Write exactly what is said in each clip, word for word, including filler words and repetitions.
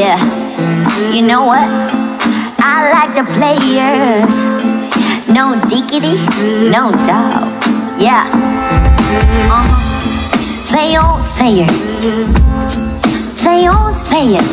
Yeah, you know what? I like the players. No diggity, no doubt. Yeah. Uh-huh. Players, players. Players, players.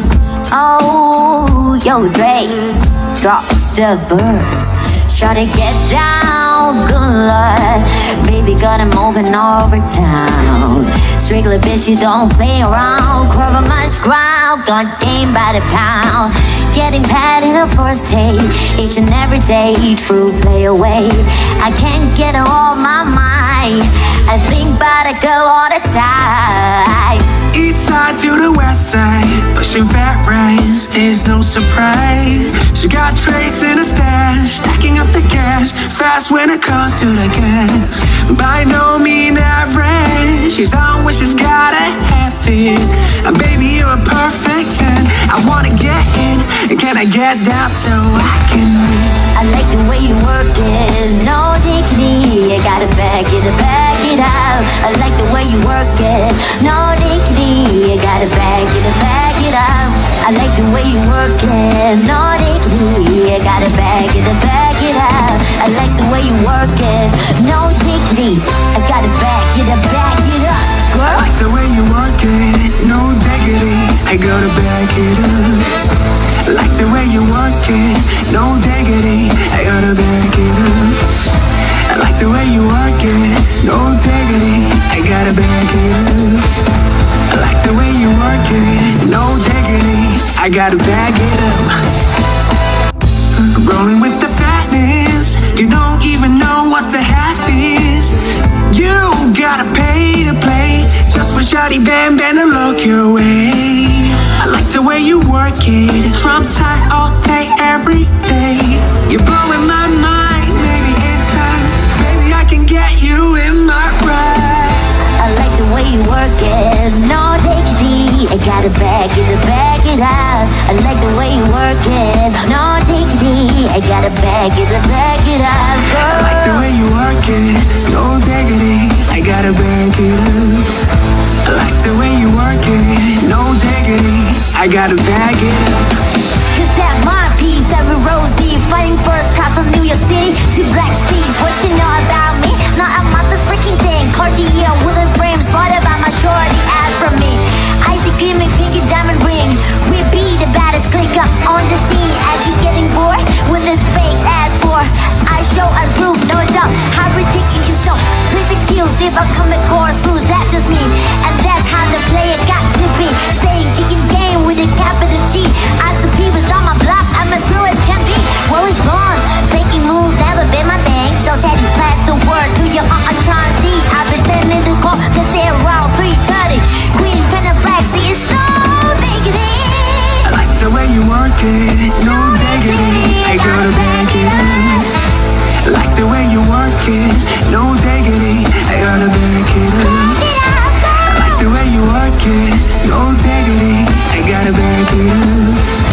Oh, yo, Dre, drop the bird. Try to get down, good Lord. Baby got him moving over town. Strictly bitch, you don't play around. Cover much ground, got game by the pound. Getting paid in the first day, each and every day, true play away. I can't get it off my mind. I think about a girl all the time. East side to the west side, pushing fat rice is no surprise. She got trays in a stash, stacking up the cash, fast when it comes to the gas. By no mean average, she's on when she's gotta have it. And baby, you're a perfect ten. I wanna get in, and can I get down so I can win? I like the way you work it, no diggity. You gotta back it, back it up. I like the way you work it, no diggity. You gotta back it, back it up. I like the way you work it, no diggity. You gotta back it, back it up. I like the way you work it, no diggity. I gotta back it, back it up. Girl. I like the way you work it, no diggity. I gotta back it up. I like the way you work it, no diggity. I gotta back it up. I like the way you work it, no diggity. I gotta back it up. I like the way you work it, no diggity. I gotta back it up. Rolling with the fatness, you don't even know what the half is. You gotta pay to play, just for shoddy bam bam to look your way. I like the way you work it, Trump tight all day, every day. You're blowing my mind, maybe in time, baby I can get you in my ride. I like the way you work it, no diggity. I gotta back it, back it up. I like the way you work it, no diggity. I gotta back it, back it up, girl. I like the way you work it, no diggity. I gotta back it up. I like the way you work it, no diggity. I gotta back it up. Cause that my piece, every rose deep, fighting first class from New York City to Black Sea. What you know about me? Not a motherfucking thing. Cartier wooden frames, spotted by my shorty ass from me. Icy gleaming, pinky diamond ring. We be the baddest click up on the scene. As you getting bored with this fake ass boy, I show a truth, no doubt. How ridiculous you so. Please excuse if I come at course rules. That's just me, and that's how the player got to be. Saying kicking game with a capital G. Ask the people on my block, I'm as real as can be. Where is born? Faking move, never been my thing. So Teddy, pass the word to your aunt, I'm trying to see. I've been standing in the court, they say around three thirty. Queen pen and black, see it's so diggity. I like the way you work it, no diggity. I gotta back it up. I like the way you work it, no diggity. I gotta back it up. I like the way you work it, no diggity. I gotta back it up.